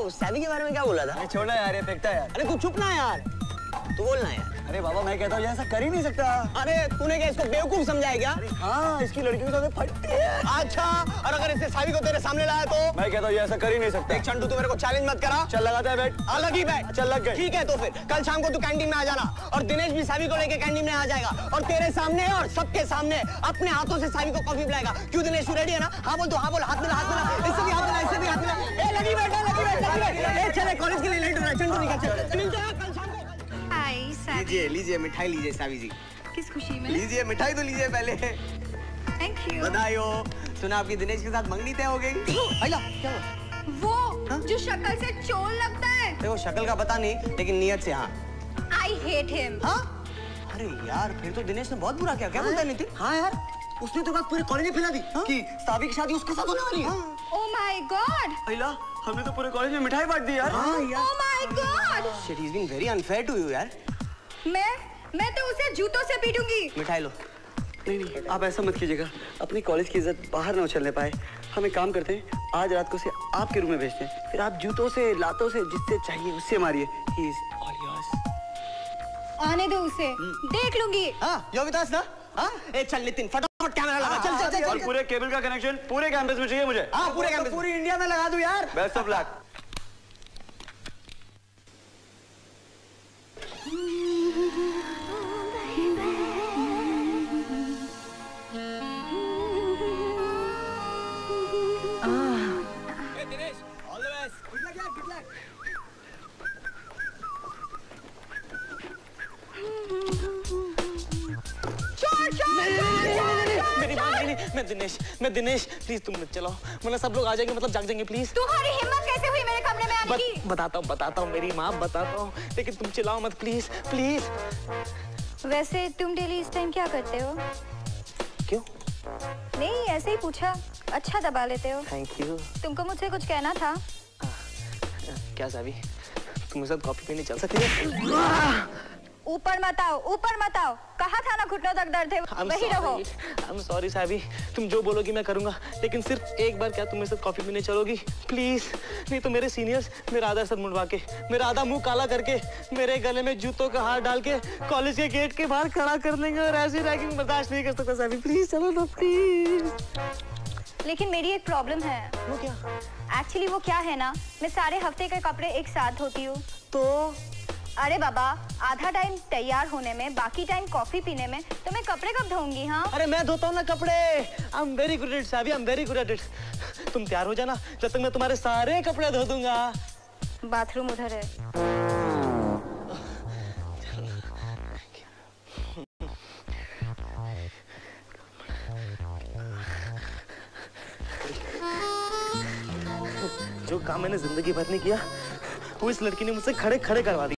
वो सैवी के बारे में क्या बोला था? छोड़ना यार, ये फेंकता है यार। अरे तू चुप ना यार, तू बोलना यार। अरे बाबा मैं कहता हूँ ऐसा कर ही नहीं सकता। अरे तूने क्या इसको बेवकूफ समझा है क्या? हाँ, इसकी लड़कियों के साथ फटती है। अच्छा, और अगर इसने सावी को तेरे सामने लाया तो? मैं कहता हूँ ऐसा कर ही नहीं सकता। एक चंटू, तू मेरे को चैलेंज मत करा। चल लगाता है बैट। अलग ही बैट। चल लग गए। ठीक है, तो फिर कल शाम को तू कैंटीन में आ जाना और दिनेश भी सावी को लेके कैंटीन में आ जाएगा और तेरे सामने और सबके सामने अपने हाथों से सावी को कॉफी पिलाएगा। क्यों दिनेश, तू रेडी है ना? हाँ बोल, तो हाँ बोल। हाथ मिला, हाथ मिला, इससे भी हाथ मिला, इससे भी हाथ मिला। ए लगी बैठ, लगी बैठ, लगी बैठ। ए चले, कॉलेज के लिए लेट हो रहा है। चंटू निकल, चल मिलते हैं कल शाम को। लीजिए लीजिए मिठाई लीजिए सावी जी। किस खुशी में? लीजिए मिठाई तो लीजिए पहले। Thank you. बधाई हो। सुना आपकी दिनेश के साथ मंगनी तय हो गई। अला क्या हुआ? वो जो शक्ल से चोल लगता है। देखो शक्ल का पता नहीं, लेकिन नियत से हाँ। I hate him. हाँ? अरे यार फिर तो दिनेश ने बहुत बुरा किया। क्या बोलता है नितिन? हाँ यार, उसने तो बात पूरे कॉलेज में फैला दी कि सावी की शादी उसके साथ होने वाली है। Oh my God. अला, हमने तो पूरे कॉलेज में मिठाई बांट दी यार। हाँ यार। Oh my God. Shit, he's been very unfair to you यार। मैं तो उसे जूतों से पीटूंगी। मिठाई लो। नहीं, आप ऐसा मत कीजिएगा। अपनी कॉलेज की इज्जत बाहर ना उछलने पाए। हम एक काम करते हैं, आज रात को उसे आपके रूम में भेजते हैं। फिर आप जूतों से, लातों से, जिससे चाहिए उससे मारिए। He is all yours। आने दो उसे, देख लूंगी। हाँ, योगितास ना? हाँ? ए चल नितिन, फटाफट कैमरा लगा। चल चल और पूरे केबल का कनेक्शन पूरे कैंपस में चाहिए मुझे। हाँ पूरे कैंपस, पूरी इंडिया में लगा दूं यार। Best of luck. मैं दिनेश प्लीज तुम मत चलाओ, वरना सब लोग आ जाएंगे, मतलब जाग जाएंगे प्लीज। तुम्हारी हिम्मत कैसे हुई मेरे कमरे में आने की? बताता हूँ मेरी माँ, बताता हूँ, लेकिन तुम चिल्लाओ मत प्लीज प्लीज। वैसे तुम डेली इस टाइम क्या करते हो? क्यों? नहीं ऐसे ही पूछा, अच्छा दबा लेते हो। Thank you. तुमको मुझसे कुछ कहना था? क्या सावी, तुम मेरे साथ कॉफी पीने चल सकती हो? ऊपर मत आओ, ऊपर मत आओ। कहा था ना घुटनों तक दर्द है, वही रहो। I'm sorry सावी, तुम जो बोलोगी मैं करूंगा, लेकिन सिर्फ एक बार क्या तुम मेरे साथ कॉफी पीने चलोगी प्लीज? नहीं तो मेरे सीनियर्स मेरा आधा सर मुंडवा के, मेरा आधा मुंह काला करके, मेरे गले में जूतों का हार डाल के कॉलेज के गेट के बाहर खड़ा कर देंगे और ऐसी रैगिंग बर्दाश्त नहीं कर सकता सावी। प्लीज चलो ना प्लीज। लेकिन मेरी एक प्रॉब्लम है। वो क्या? एक्चुअली वो क्या है ना, मैं सारे हफ्ते के कपड़े एक साथ धोती हूँ। तो अरे बाबा, आधा टाइम तैयार होने में, बाकी टाइम कॉफी पीने में, तो मैं कपड़े कब धोऊंगी? हाँ अरे मैं धोता हूँ ना कपड़े। I am very good at सावी, I am very good at it. तुम तैयार हो जाना, जब तक मैं तुम्हारे सारे कपड़े धो दूंगा। बाथरूम उधर है। जो काम मैंने जिंदगी भर नहीं किया, वो इस लड़की ने मुझसे खड़े खड़े करवा दिया।